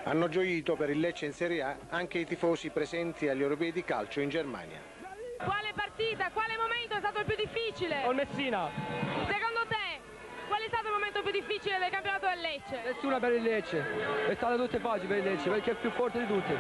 Hanno gioito per il Lecce in Serie A anche i tifosi presenti agli europei di calcio in Germania. Quale partita, quale momento è stato il più difficile? Col Messina. Secondo te, qual è stato il momento più difficile del campionato del Lecce? Nessuna per il Lecce, è stato tutte facili per il Lecce perché è il più forte di tutti.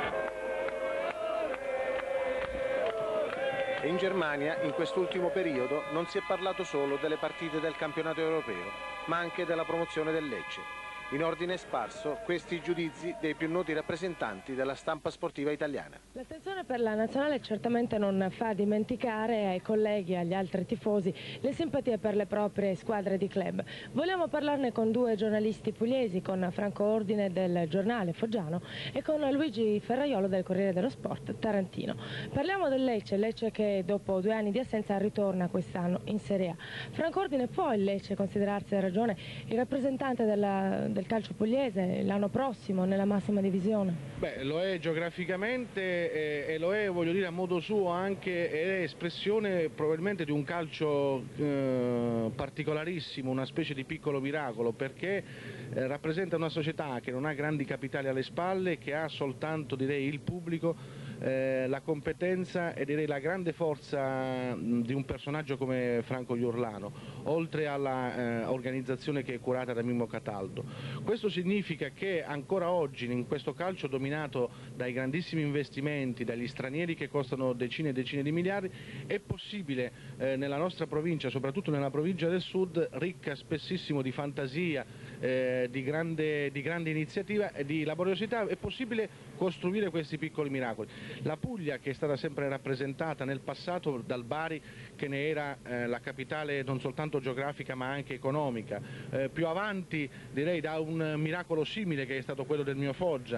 In Germania, in quest'ultimo periodo, non si è parlato solo delle partite del campionato europeo, ma anche della promozione del Lecce. In ordine sparso, questi i giudizi dei più noti rappresentanti della stampa sportiva italiana. L'attenzione per la nazionale certamente non fa dimenticare ai colleghi e agli altri tifosi le simpatie per le proprie squadre di club. Vogliamo parlarne con due giornalisti pugliesi, con Franco Ordine del giornale Foggiano e con Luigi Ferraiolo del Corriere dello Sport Tarantino. Parliamo del Lecce che dopo 2 anni di assenza ritorna quest'anno in Serie A. Franco Ordine, può il Lecce considerarsi, a ragione, il rappresentante del calcio pugliese l'anno prossimo nella massima divisione? Beh, lo è geograficamente e lo è, voglio dire, a modo suo anche, è espressione probabilmente di un calcio particolarissimo, una specie di piccolo miracolo, perché rappresenta una società che non ha grandi capitali alle spalle, che ha soltanto, direi, il pubblico, la competenza e direi la grande forza di un personaggio come Franco Iurlano, oltre alla organizzazione che è curata da Mimmo Cataldo. Questo significa che ancora oggi, in questo calcio dominato dai grandissimi investimenti, dagli stranieri che costano decine e decine di miliardi, è possibile nella nostra provincia, soprattutto nella provincia del Sud, ricca spessissimo di fantasia, di grande iniziativa e di laboriosità, è possibile costruire questi piccoli miracoli. La Puglia, che è stata sempre rappresentata nel passato dal Bari, che ne era la capitale non soltanto geografica ma anche economica, più avanti direi da un miracolo simile che è stato quello del mio Foggia,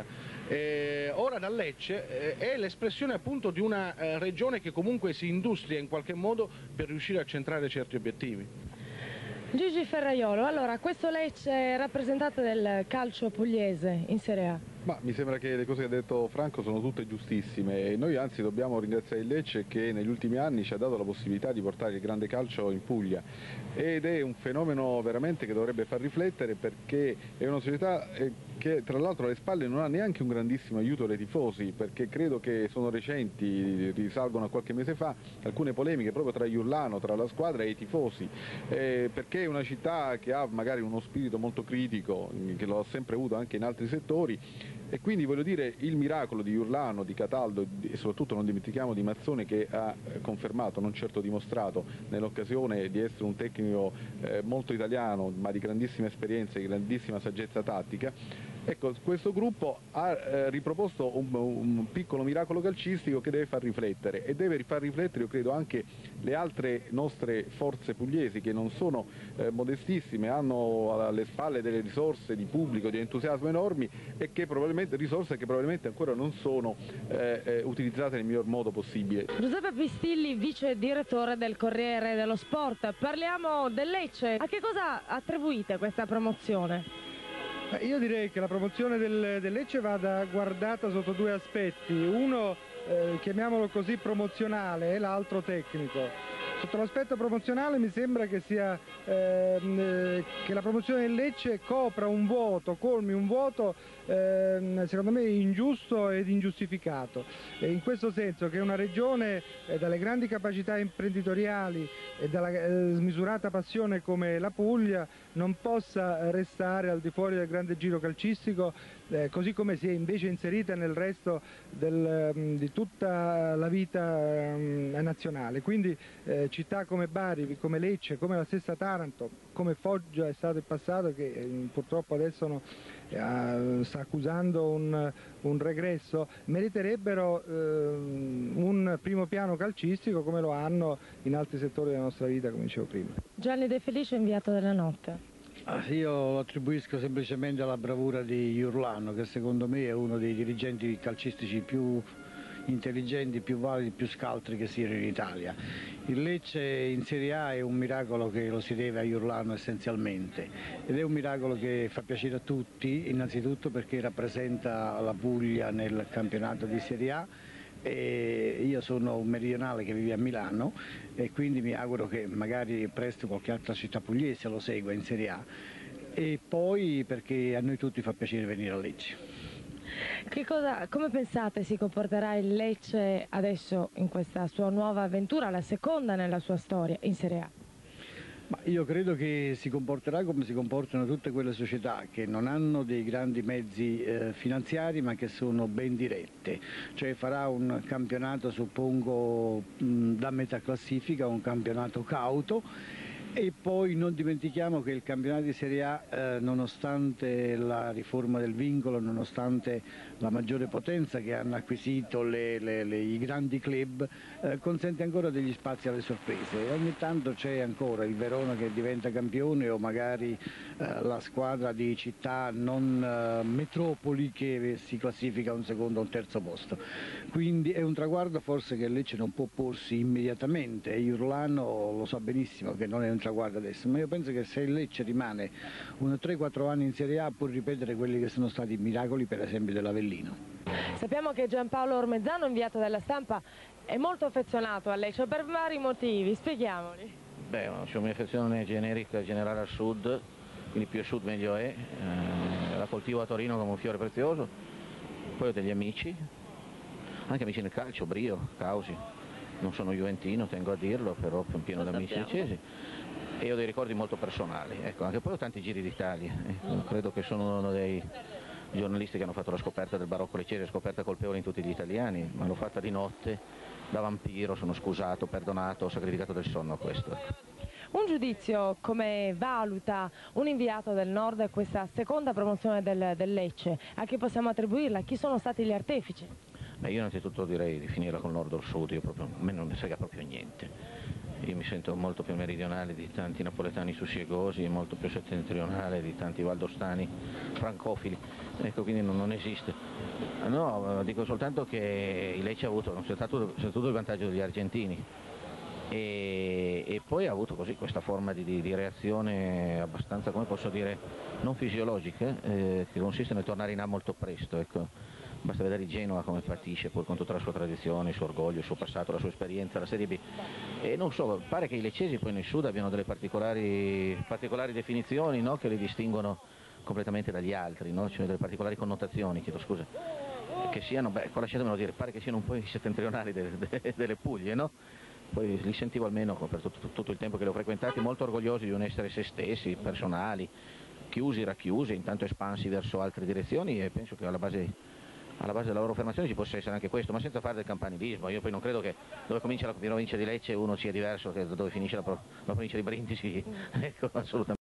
ora dal Lecce, è l'espressione appunto di una regione che comunque si industria in qualche modo per riuscire a centrare certi obiettivi. Gigi Ferraiolo, allora questo Lecce è rappresentante del calcio pugliese in Serie A? Ma mi sembra che le cose che ha detto Franco sono tutte giustissime e noi anzi dobbiamo ringraziare il Lecce che negli ultimi anni ci ha dato la possibilità di portare il grande calcio in Puglia, ed è un fenomeno veramente che dovrebbe far riflettere, perché è una società che tra l'altro alle spalle non ha neanche un grandissimo aiuto dai tifosi, perché credo che sono recenti, risalgono a qualche mese fa, alcune polemiche proprio tra Iurlano, tra la squadra e i tifosi, perché è una città che ha magari uno spirito molto critico, che lo ha sempre avuto anche in altri settori. E quindi voglio dire, il miracolo di Iurlano, di Cataldo e soprattutto non dimentichiamo di Mazzone, che ha confermato, non certo dimostrato, nell'occasione di essere un tecnico molto italiano ma di grandissima esperienza e di grandissima saggezza tattica. Ecco, questo gruppo ha riproposto un piccolo miracolo calcistico che deve far riflettere, e deve far riflettere, io credo, anche le altre nostre forze pugliesi, che non sono modestissime, hanno alle spalle delle risorse di pubblico, di entusiasmo enormi, e che risorse che probabilmente ancora non sono utilizzate nel miglior modo possibile. Giuseppe Pistilli, vice direttore del Corriere dello Sport, parliamo del Lecce. A che cosa attribuite questa promozione? Io direi che la promozione del Lecce vada guardata sotto 2 aspetti, uno chiamiamolo così promozionale e l'altro tecnico. Sotto l'aspetto promozionale mi sembra che sia che la promozione del Lecce copra un vuoto, colmi un vuoto secondo me ingiusto ed ingiustificato, in questo senso che una regione dalle grandi capacità imprenditoriali e dalla smisurata passione come la Puglia non possa restare al di fuori del grande giro calcistico, così come si è invece inserita nel resto di tutta la vita nazionale. Quindi città come Bari, come Lecce, come la stessa Taranto, come Foggia è stato in passato, che purtroppo adesso sta accusando un regresso, meriterebbero un primo piano calcistico come lo hanno in altri settori della nostra vita, come dicevo prima. Gianni De Felice, inviato della Notte. Io lo attribuisco semplicemente alla bravura di Iurlano, che secondo me è uno dei dirigenti calcistici più intelligenti, più validi, più scaltri che siano in Italia. Il Lecce in Serie A è un miracolo che lo si deve a Iurlano essenzialmente, ed è un miracolo che fa piacere a tutti, innanzitutto perché rappresenta la Puglia nel campionato di Serie A. E io sono un meridionale che vive a Milano e quindi mi auguro che magari presto qualche altra città pugliese lo segua in Serie A, e poi perché a noi tutti fa piacere venire a Lecce. Come pensate si comporterà il Lecce adesso in questa sua nuova avventura, la seconda nella sua storia in Serie A? Ma io credo che si comporterà come si comportano tutte quelle società che non hanno dei grandi mezzi finanziari ma che sono ben dirette, cioè farà un campionato suppongo da metà classifica, un campionato cauto. E poi non dimentichiamo che il campionato di Serie A, nonostante la riforma del vincolo, nonostante la maggiore potenza che hanno acquisito i grandi club, consente ancora degli spazi alle sorprese. Ogni tanto c'è ancora il Verona che diventa campione o magari la squadra di città non metropoli che si classifica a un secondo o un terzo posto. Quindi è un traguardo forse che il Lecce non può porsi immediatamente e Iurlano lo sa benissimo che non è un traguardo adesso, ma io penso che se il Lecce rimane 3-4 anni in Serie A può ripetere quelli che sono stati i miracoli per esempio dell'Avellino. Sappiamo che Giampaolo Ormezzano, inviato dalla stampa, è molto affezionato a Lecce per vari motivi, spieghiamoli. Beh, c'è una mia affezione generica generale al sud, quindi più a sud meglio è, la coltivo a Torino come un fiore prezioso, poi ho degli amici, anche amici nel calcio, Brio, Causi, non sono juventino, tengo a dirlo, però sono pieno di amici leccesi. E ho dei ricordi molto personali, ecco, anche poi ho tanti giri d'Italia, ecco, credo che sono uno dei giornalisti che hanno fatto la scoperta del barocco leccese, scoperta colpevole in tutti gli italiani, ma l'ho fatta di notte, da vampiro, sono scusato, perdonato, ho sacrificato del sonno a questo. Ecco. Un giudizio, come valuta un inviato del Nord questa seconda promozione del Lecce? A chi possiamo attribuirla? Chi sono stati gli artefici? Beh, io innanzitutto direi di finirla col Nord o il Sud, a me non mi frega proprio niente. Io mi sento molto più meridionale di tanti napoletani sussiegosi e molto più settentrionale di tanti valdostani francofili, ecco, quindi non esiste. No, dico soltanto che il Lecce ha avuto soprattutto il vantaggio degli argentini e poi ha avuto così questa forma di reazione abbastanza, come posso dire, non fisiologica, che consiste nel tornare in A molto presto, ecco. Basta vedere il Genoa come patisce pur con tutta la sua tradizione, il suo orgoglio, il suo passato, la sua esperienza, la Serie B. E non so, pare che i leccesi poi nel sud abbiano delle particolari definizioni, no? Che li distinguono completamente dagli altri, no? Cioè delle particolari connotazioni, chiedo scusa, che siano, lasciatemelo dire, pare che siano un po' i settentrionali delle Puglie, no? Poi li sentivo almeno per tutto il tempo che li ho frequentati molto orgogliosi di un essere se stessi, personali, chiusi, racchiusi, intanto espansi verso altre direzioni, e penso che alla base della loro formazione ci possa essere anche questo, ma senza fare del campanilismo. Io poi non credo che dove comincia la provincia di Lecce uno sia diverso che dove finisce la provincia di Brindisi, ecco, assolutamente.